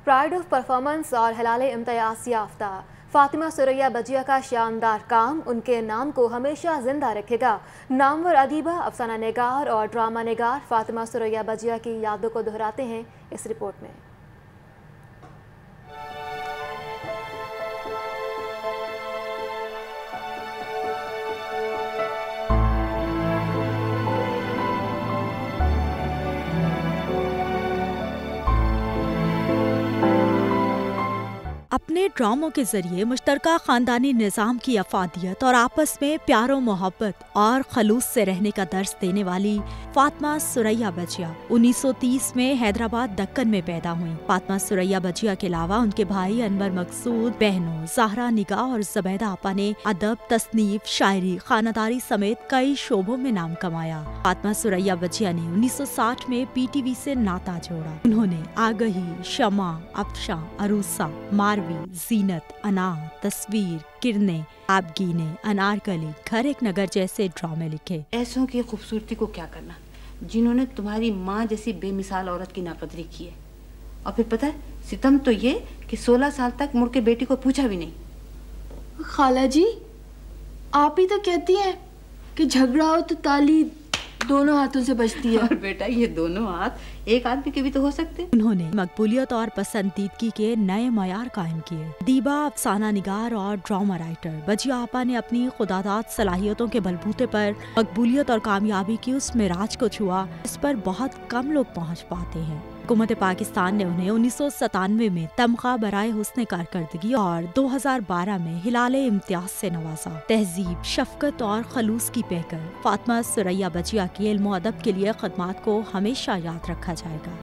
Pride of performance और हिलाल इम्तियाज याफ्ता फातिमा सुरैया बजिया का शानदार काम उनके नाम को हमेशा जिंदा रखेगा। नामवर अदीबा, अफसाना निगार और ड्रामा निगार फातिमा सुरैया बजिया की यादों को दोहराते हैं इस रिपोर्ट में। अपने ड्रामों के जरिए मुश्तरका खानदानी निज़ाम की अफादियत और आपस में प्यारो मोहब्बत और खलूस से रहने का दर्स देने वाली फातिमा सुरैया बजिया 1930 में हैदराबाद दक्कन में पैदा हुई। फातिमा सुरैया बजिया के अलावा उनके भाई अनवर मकसूद, बहनों ज़हरा निगाह और ज़ुबैदा आपा ने अदब, तसनीफ, शायरी, खानादारी समेत कई शोबों में नाम कमाया। फातिमा सुरैया बजिया ने 1960 में PTV से नाता जोड़ा। उन्होंने आगही, शमा, अफशा, अरूसा, मारवी, जीनत, अना, तस्वीर, किरने, आपगीने, अनारकली, घर एक नगर जैसे ड्रामे लिखे। ऐसों की खूबसूरती को क्या करना जिन्होंने तुम्हारी माँ जैसी बेमिसाल औरत की नाकदरी की है। और फिर पता है सितम तो ये कि 16 साल तक मुड़ के बेटी को पूछा भी नहीं। खाला जी, आप ही तो कहती हैं कि झगड़ा हो तो ताली दोनों हाथों से बजती है। और बेटा ये दोनों हाथ एक आदमी के भी तो हो सकते। उन्होंने मकबूलियत और पसंदीदगी के नए मयार कायम किए। दीबा, अफसाना निगार और ड्रामा राइटर बजिया आपा ने अपनी खुदादाद सलाहियतों के बलबूते पर मकबूलियत और कामयाबी की उस मिराज को छुआ इस पर बहुत कम लोग पहुँच पाते हैं। हुकूमत पाकिस्तान ने उन्हें 1997 में तमगा बराए हुस्न कारकर्दगी और 2012 में हिलाल इम्तियाज से नवाजा। तहजीब, शफकत और खलूस की पैकर फातिमा सुरैया बजिया के इल्म और अदब के लिए खदमात को हमेशा याद रखा जाएगा।